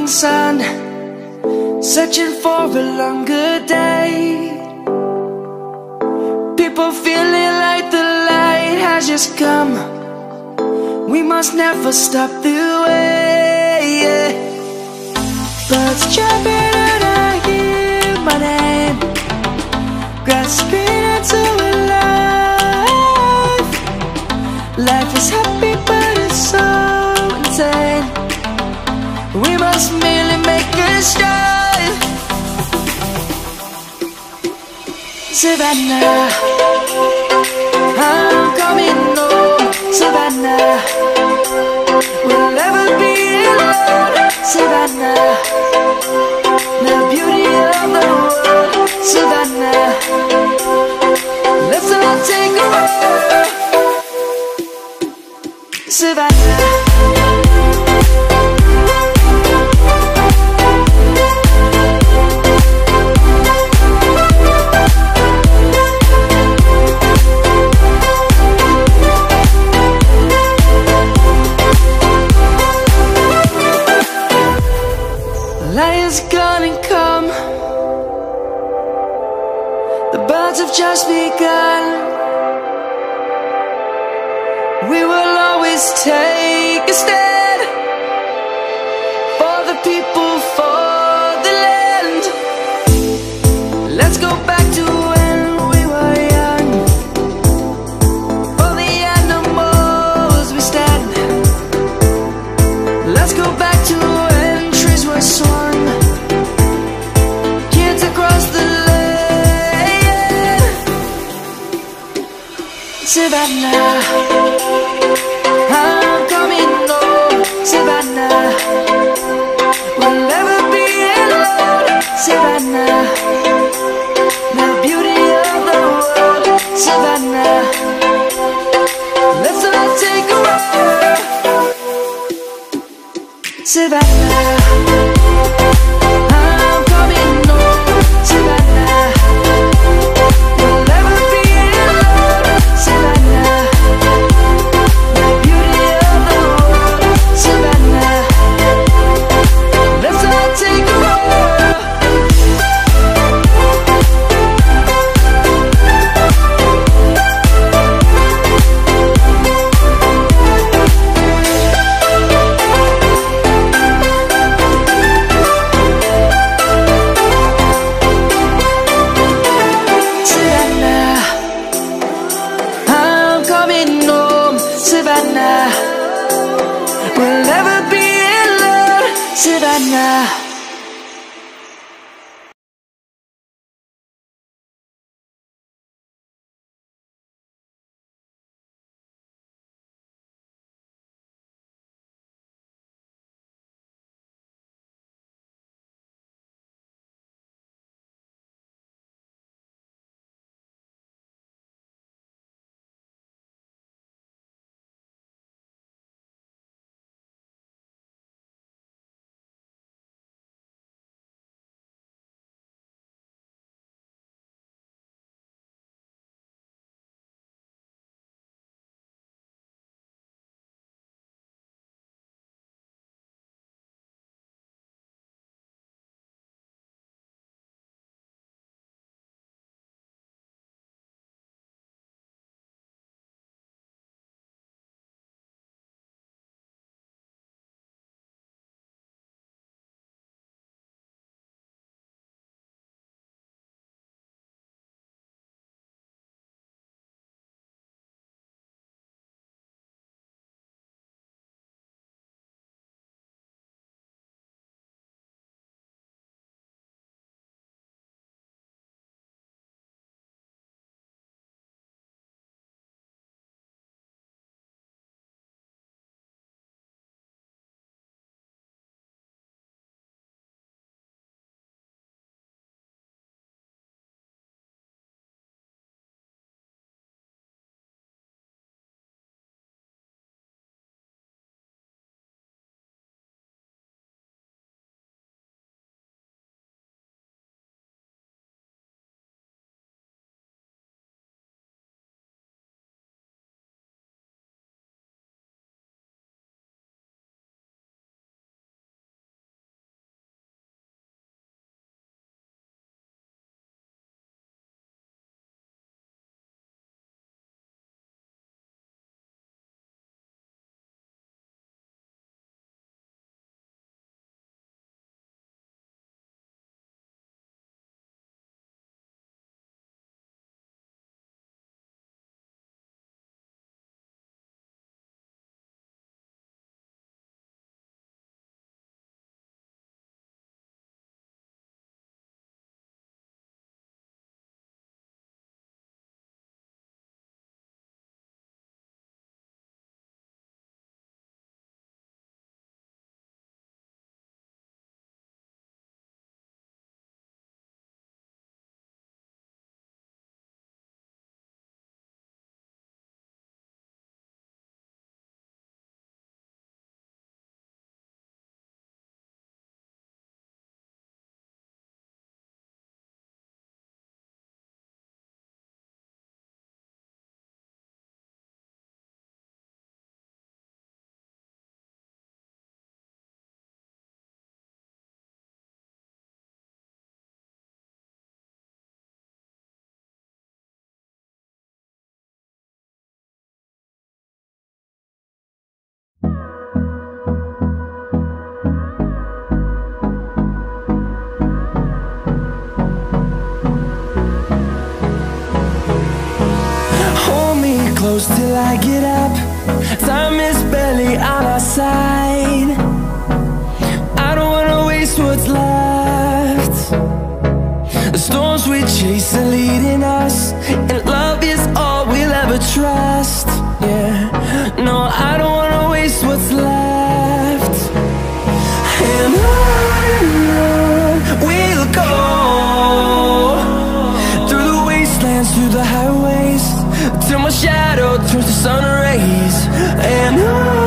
morning sun, searching for a longer day. People feeling like the light has just come. We must never stop the way, yeah. Birds chirping and I hear my name, grasping into a life. Life is happy but it's so insane. We must merely make a strive. Savannah, I'm coming home. Savannah, we'll never be alone. Savannah, the beauty of the world. Savannah, let's all take a walk. Savannah. Lion's gonna come. The birds have just begun. We will always take a stand for the people, for the land. Let's go back to when we were young. For the animals we stand. Let's go back to when trees were swung. Kids across the land. Savannah, I'm coming home. Savannah, we'll never be alone. Savannah, the beauty of the world. Savannah, let's all take a walk. Savannah, I'm coming home. Savannah, we'll never be alone. Savannah, the beauty of the world. Savannah, let's all take a walk. Savannah, I'm coming home. Savannah, we'll never be alone. Savannah. close till I get up. Time is barely on our side. I don't wanna waste what's left. The storms we chase are leading us, and love is all we'll ever trust. Yeah, no, I don't wanna waste what's left. And on we'll go, through the wastelands, through the highways, till my shadow turns to sun rays. And on